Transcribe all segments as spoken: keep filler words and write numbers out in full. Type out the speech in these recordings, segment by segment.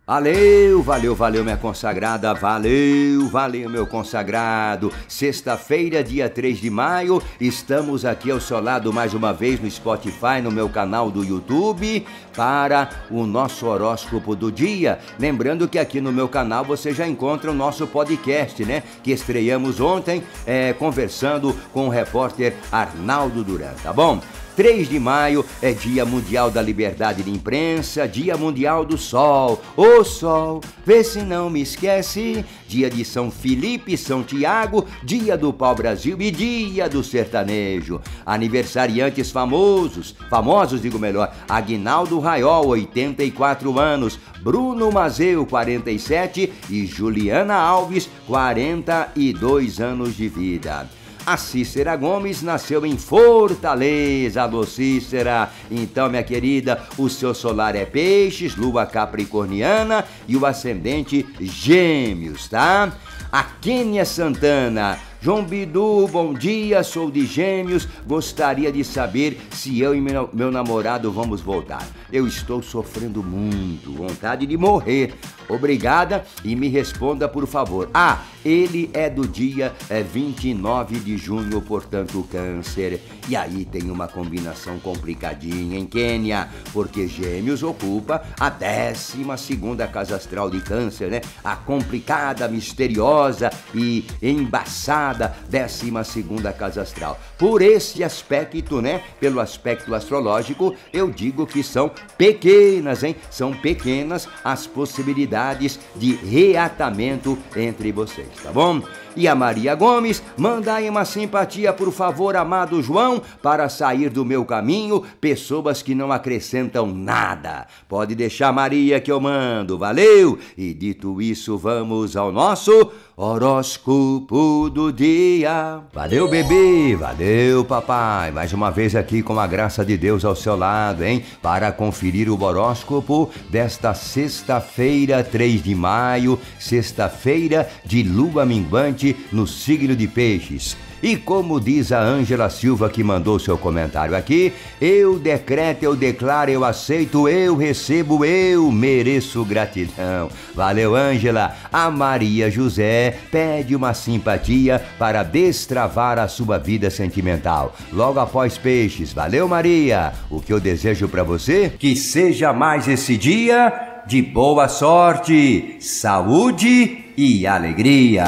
Valeu, valeu, valeu, minha consagrada, valeu, valeu, meu consagrado. Sexta-feira, dia três de maio, estamos aqui ao seu lado mais uma vez no Spotify, no meu canal do YouTube, para o nosso horóscopo do dia. Lembrando que aqui no meu canal você já encontra o nosso podcast, né? Que estreamos ontem, é, conversando com o repórter Arnaldo Duran, tá bom? três de maio é Dia Mundial da Liberdade de Imprensa, Dia Mundial do Sol. Ô Sol, vê se não me esquece. Dia de São Felipe e São Tiago, Dia do Pau-Brasil e Dia do Sertanejo. Aniversariantes famosos, famosos digo melhor, Aguinaldo Raiol, oitenta e quatro anos, Bruno Mazeu, quarenta e sete e Juliana Alves, quarenta e dois anos de vida. A Cícera Gomes nasceu em Fortaleza. Alô, Cícera. Então, minha querida, o seu solar é Peixes, lua capricorniana e o ascendente Gêmeos, tá? A Kênia Santana. João Bidu, bom dia, sou de Gêmeos, gostaria de saber se eu e meu, meu namorado vamos voltar. Eu estou sofrendo muito, vontade de morrer. Obrigada e me responda, por favor. Ah, ele é do dia é, vinte e nove de junho, portanto, Câncer. E aí tem uma combinação complicadinha, hein, Kênia? Porque Gêmeos ocupa a décima segunda casa astral de Câncer, né? A complicada, misteriosa e embaçada décima segunda casa astral. Por esse aspecto, né? Pelo aspecto astrológico, eu digo que são pequenas, hein? São pequenas as possibilidades de reatamento entre vocês, tá bom? E a Maria Gomes, manda aí uma simpatia, por favor, amado João, para sair do meu caminho, pessoas que não acrescentam nada. Pode deixar, Maria, que eu mando, valeu? E dito isso, vamos ao nosso horóscopo do dia. Valeu, bebê, valeu, papai. Mais uma vez aqui com a graça de Deus ao seu lado, hein? Para conferir o horóscopo desta sexta-feira, três de maio, sexta-feira de lua minguante no signo de Peixes. E como diz a Ângela Silva, que mandou seu comentário aqui, eu decreto, eu declaro, eu aceito, eu recebo, eu mereço gratidão. Valeu, Ângela. A Maria José pede uma simpatia para destravar a sua vida sentimental. Logo após Peixes. Valeu, Maria. O que eu desejo para você? Que seja mais esse dia de boa sorte, saúde e alegria.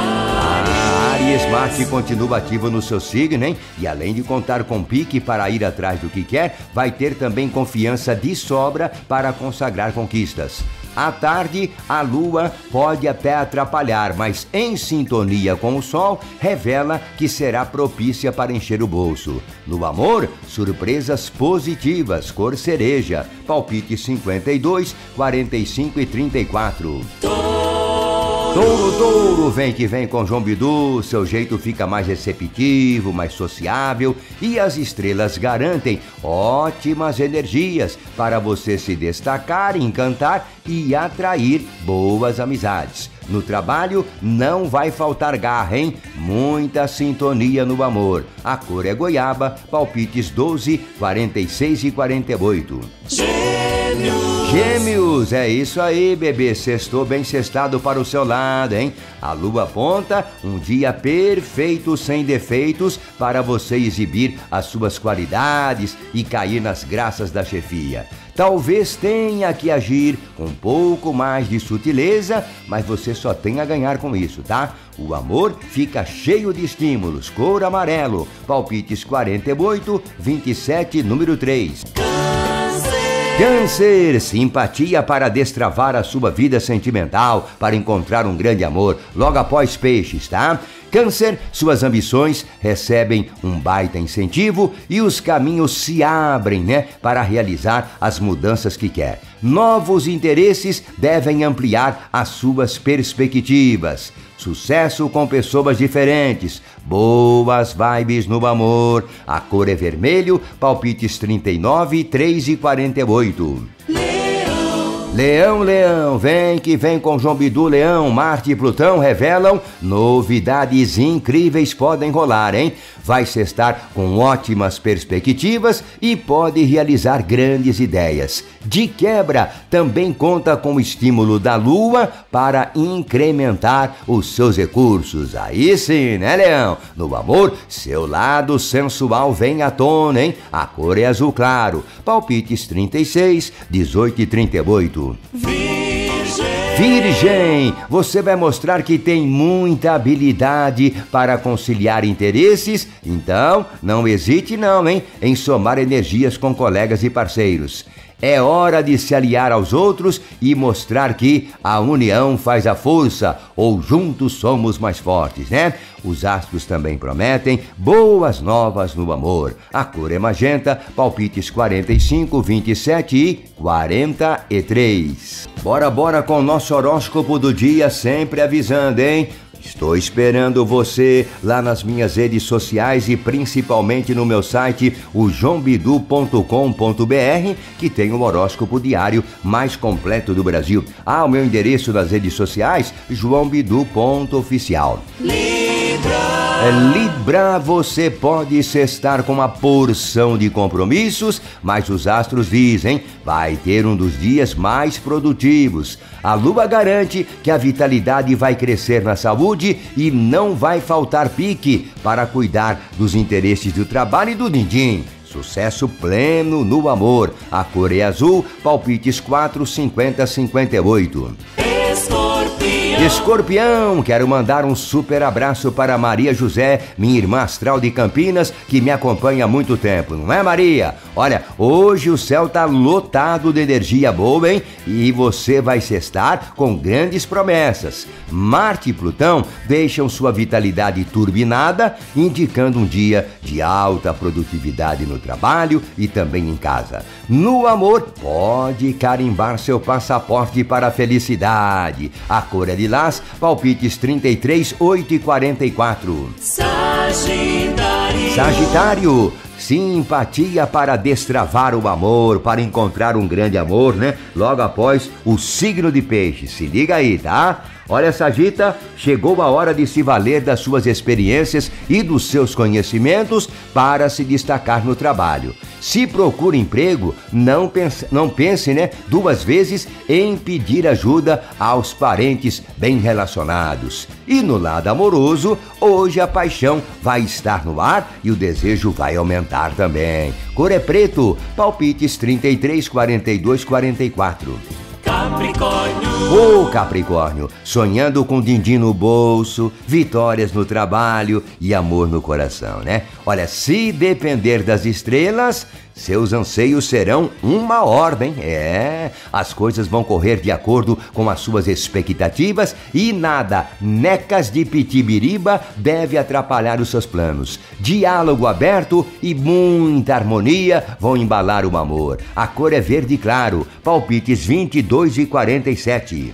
Aries, Marte continua ativo no seu signo, hein? E além de contar com pique para ir atrás do que quer, vai ter também confiança de sobra para consagrar conquistas. À tarde, a lua pode até atrapalhar, mas em sintonia com o sol, revela que será propícia para encher o bolso. No amor, surpresas positivas, cor cereja, palpite cinquenta e dois, quarenta e cinco e trinta e quatro. Touro, touro, vem que vem com João Bidu, seu jeito fica mais receptivo, mais sociável e as estrelas garantem ótimas energias para você se destacar, encantar e atrair boas amizades. No trabalho não vai faltar garra, hein? Muita sintonia no amor. A cor é goiaba, palpites doze, quarenta e seis e quarenta e oito. Gêmeos! Gêmeos, é isso aí, bebê. Sextou bem sextado para o seu lado, hein? A lua aponta um dia perfeito, sem defeitos, para você exibir as suas qualidades e cair nas graças da chefia. Talvez tenha que agir com um pouco mais de sutileza, mas você só tem a ganhar com isso, tá? O amor fica cheio de estímulos, cor amarelo, palpites quarenta e oito, vinte e sete, número três. Câncer, simpatia para destravar a sua vida sentimental, para encontrar um grande amor, logo após Peixes, tá? Câncer, suas ambições recebem um baita incentivo e os caminhos se abrem, né, para realizar as mudanças que quer. Novos interesses devem ampliar as suas perspectivas. Sucesso com pessoas diferentes, boas vibes no amor. A cor é vermelho, palpites trinta e nove, três e quarenta e oito. Leão, Leão, vem que vem com João Bidu, Leão, Marte e Plutão revelam novidades incríveis podem rolar, hein? Vai sextar com ótimas perspectivas e pode realizar grandes ideias. De quebra, também conta com o estímulo da lua para incrementar os seus recursos. Aí sim, né, Leão? No amor, seu lado sensual vem à tona, hein? A cor é azul claro. Palpites trinta e seis, dezoito e trinta e oito. Virgem, você vai mostrar que tem muita habilidade para conciliar interesses, então não hesite não, hein, em somar energias com colegas e parceiros. É hora de se aliar aos outros e mostrar que a união faz a força, ou juntos somos mais fortes, né? Os astros também prometem boas novas no amor. A cor é magenta, palpites quarenta e cinco, vinte e sete e quarenta e três. Bora, bora com o nosso horóscopo do dia, sempre avisando, hein? Estou esperando você lá nas minhas redes sociais e principalmente no meu site, o joão bidu ponto com ponto br, que tem o horóscopo diário mais completo do Brasil. Ah, o meu endereço nas redes sociais, joão bidu ponto oficial. É Libra, você pode estar com uma porção de compromissos, mas os astros dizem, vai ter um dos dias mais produtivos. A lua garante que a vitalidade vai crescer na saúde e não vai faltar pique para cuidar dos interesses do trabalho e do din-din. Sucesso pleno no amor. A cor é azul, palpites quatro, cinquenta, cinquenta e oito. Escorpião, quero mandar um super abraço para Maria José, minha irmã astral de Campinas, que me acompanha há muito tempo, não é, Maria? Olha, hoje o céu tá lotado de energia boa, hein? E você vai sextar com grandes promessas. Marte e Plutão deixam sua vitalidade turbinada, indicando um dia de alta produtividade no trabalho e também em casa. No amor, pode carimbar seu passaporte para a felicidade. A cor é de lilás, palpites trinta e três, oito e quarenta e quatro. Sagitário. Sagitário, simpatia para destravar o amor, para encontrar um grande amor, né? Logo após o signo de Peixes. Se liga aí, tá? Olha, Sagita, chegou a hora de se valer das suas experiências e dos seus conhecimentos para se destacar no trabalho. Se procura emprego, não pense, não pense, né, duas vezes em pedir ajuda aos parentes bem relacionados. E no lado amoroso, hoje a paixão vai estar no ar e o desejo vai aumentar também. Cor é preto, palpites trinta e três, quarenta e dois, quarenta e quatro. Capricórnio. Ô oh, Capricórnio, sonhando com din-din no bolso, vitórias no trabalho e amor no coração, né? Olha, se depender das estrelas, seus anseios serão uma ordem. É, as coisas vão correr de acordo com as suas expectativas e nada, necas de pitibiriba, deve atrapalhar os seus planos. Diálogo aberto e muita harmonia vão embalar o amor. A cor é verde claro, palpites vinte e dois e quarenta e sete.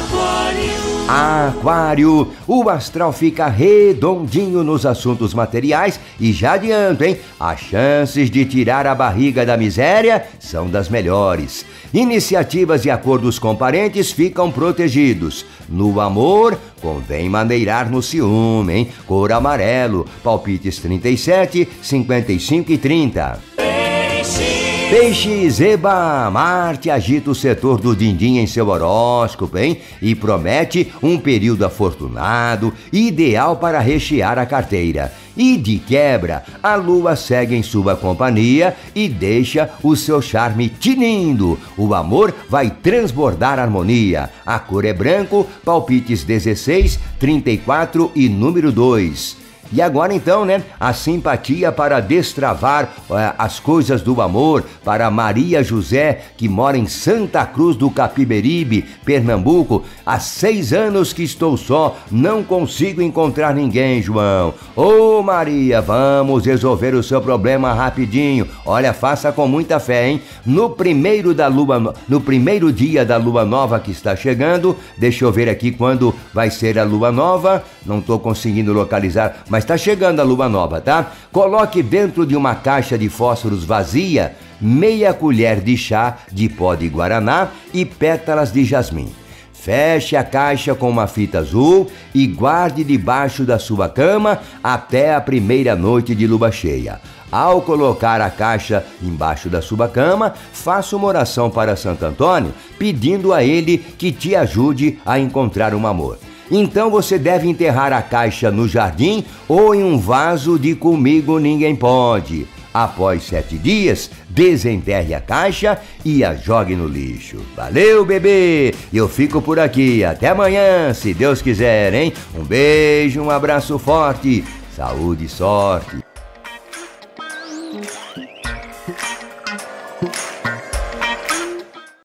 Aquário, o astral fica redondinho nos assuntos materiais e já adianto, hein? As chances de tirar a barriga da miséria são das melhores. Iniciativas e acordos com parentes ficam protegidos. No amor, convém maneirar no ciúme, hein? Cor amarelo, palpites trinta e sete, cinquenta e cinco e trinta. Peixes, eba, Marte agita o setor do din-din em seu horóscopo, hein? E promete um período afortunado, ideal para rechear a carteira. E de quebra, a lua segue em sua companhia e deixa o seu charme tinindo. O amor vai transbordar harmonia. A cor é branco, palpites dezesseis, trinta e quatro e número dois. E agora então, né, a simpatia para destravar uh, as coisas do amor para Maria José, que mora em Santa Cruz do Capiberibe, Pernambuco. Há seis anos que estou só, não consigo encontrar ninguém, João. Ô Maria, vamos resolver o seu problema rapidinho. Olha, faça com muita fé, hein? No primeiro da lua, no primeiro dia da lua nova que está chegando, deixa eu ver aqui quando vai ser a lua nova, não estou conseguindo localizar, mas está chegando a lua nova, tá? Coloque dentro de uma caixa de fósforos vazia meia colher de chá de pó de guaraná e pétalas de jasmim. Feche a caixa com uma fita azul e guarde debaixo da sua cama até a primeira noite de lua cheia. ao colocar a caixa embaixo da sua cama, faça uma oração para Santo Antônio, pedindo a ele que te ajude a encontrar um amor. Então você deve enterrar a caixa no jardim ou em um vaso de Comigo Ninguém Pode. Após sete dias, desenterre a caixa e a jogue no lixo. Valeu, bebê! Eu fico por aqui. Até amanhã, se Deus quiser, hein? Um beijo, um abraço forte. Saúde e sorte.